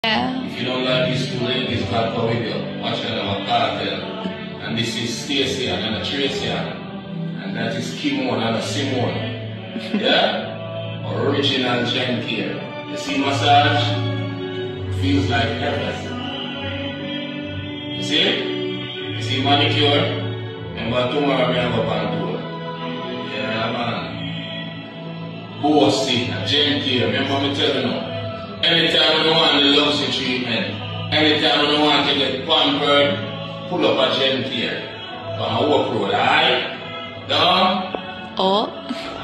Yeah. If you don't like these two ladies, God go with you. Watch Vybz Kartel. And this is Stacy and Tracy. And that is Kimon and Simone. Yeah? Original Gen Care. You see massage? Feels like heaven. You see? You see manicure? Remember tomorrow we have a band tour. Yeah man. Bossy, Gen Care. Remember me tell you now. Anytime you want the luxury treatment, anytime you want to get pampered, pull up a Gen Care. On a work road, alright? Down? Oh.